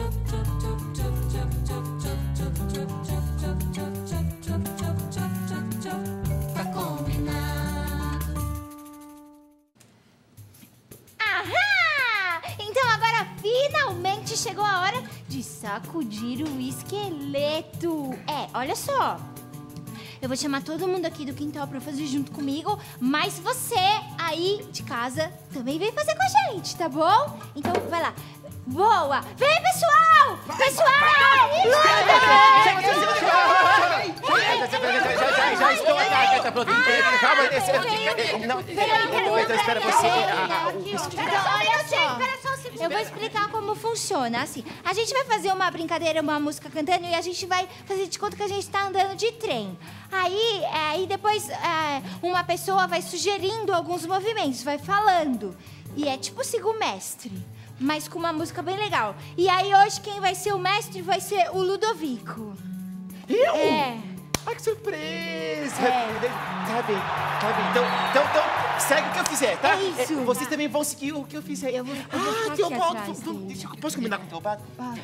Tá combinado. Ahá! Então agora finalmente chegou a hora de sacudir o esqueleto. Olha só. Eu vou chamar todo mundo aqui do quintal pra fazer junto comigo, mas você aí de casa também vem fazer com a gente, tá bom? Então vai lá. Boa! Vem, pessoal! Pessoal! Já estou aqui, tá pronto. Calma, então espera você. Olha só, eu vou explicar como funciona. Assim, a gente vai fazer uma brincadeira, uma música cantando e a gente vai fazer de conta que a gente tá andando de trem. Aí depois uma pessoa vai sugerindo alguns movimentos, vai falando. E é tipo siga o mestre, mas com uma música bem legal. E aí hoje quem vai ser o mestre vai ser o Ludovico. Eu? É. Ai, que surpresa! Tá bem. Então, segue o que eu fizer, tá? É isso. Vocês também vão seguir o que eu fizer. Eu vou ficar aqui atrás dele. Posso combinar com o Teobaldo?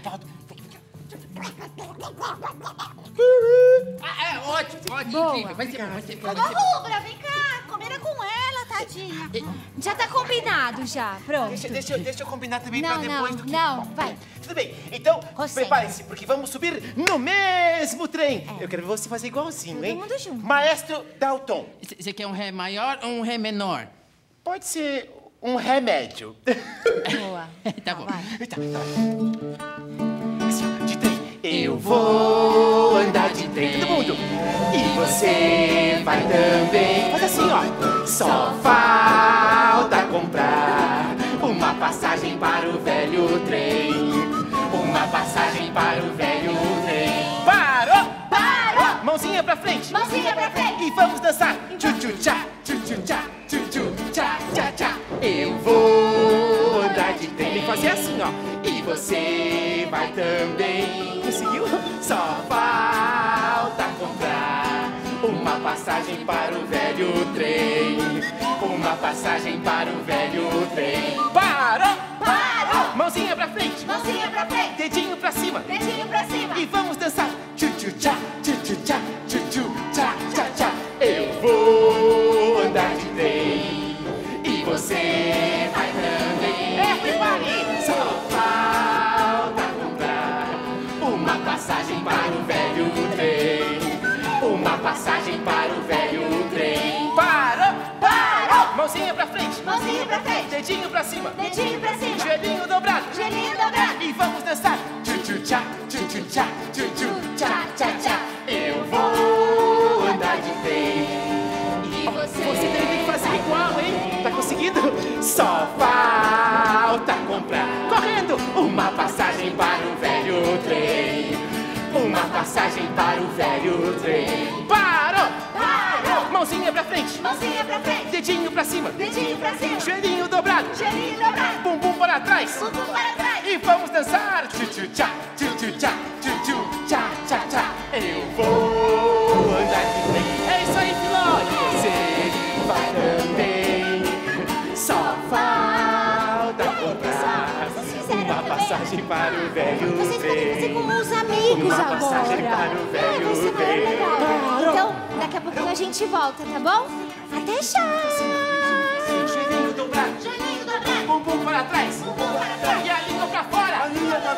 Ótimo. Boa. Vai ser bom. Rubra, vem cá, combina com ela, tadinha. Já tá combinado já, pronto. Deixa eu combinar também pra depois do que... Não, vai. Tudo bem, então Você. prepare-se, porque vamos subir no mesmo trem. Eu quero ver você fazer igualzinho, hein? Todo mundo junto. Maestro Dalton, Você quer um ré maior ou um ré menor? pode ser um remédio. Boa. Tá bom. Vai. Tá. Assim, ó, de trem. Eu vou andar de trem. Todo mundo. E você vai também. Faz assim, ó. Só falta comprar uma passagem para o velho trem. Uma passagem para o velho trem. Parou! Mãozinha pra frente. Mãozinha pra frente. E vamos dançar. Tchu-tchu-tchá, tchu-tchu-tchá, tchu-tchu-tchá, tchá-tchá. Eu vou andar de trem. Tem que fazer assim, ó. E você vai também. Conseguiu? Só falta comprar uma passagem para o velho trem. Uma passagem para o velho trem. Parou! Mãozinha pra frente. Mãozinha pra frente. Dedinho pra cima. Dedinho pra cima. E vamos dançar. Tchu-tchu-tchá, tchu-tchu-tchá, tchu-tchu-tchá, tchá-tchá. Eu vou andar de trem. E você vai também. Everybody! Só falta comprar uma passagem para o velho trem. Uma passagem para o velho trem. Parou! Mãozinha pra frente. Mãozinha pra frente. Dedinho pra cima. Dedinho pra cima. Joelhinho dobrado. Joelhinho dobrado. E vamos dançar. Tchu-tchu-tchá, tchu-tchu-tchá, tchu-tchu-tchá, tchá-tchá. Eu vou andar de trem. E Você também tem que fazer igual, hein? Tá conseguindo? Só falta comprar, correndo, uma passagem para o velho trem. Uma passagem para o velho trem. Parou! Mãozinha pra frente. Mãozinha pra frente. Dedinho pra cima. Dedinho pra cima. Joelhinho dobrado. Joelhinho dobrado. Bumbum para trás. Bumbum para trás. E vamos dançar. Tchu-tchu-tchá, tchu-tchu-tchá, tchu-tchu-tchá, tchá-tchá. Eu vou andar de trem. É isso aí, Filó. E você vai também. Só falta comprar uma passagem para o velho Vocês podem fazer trem. com os amigos Uma agora. passagem para o velho Vai ser mais trem. legal. Então, daqui a pouquinho a gente volta, tá bom? Até já! Joelhinho dobrado. Joelhinho dobrado. Bumbum para trás. Bumbum para trás. E a língua pra fora. A língua pra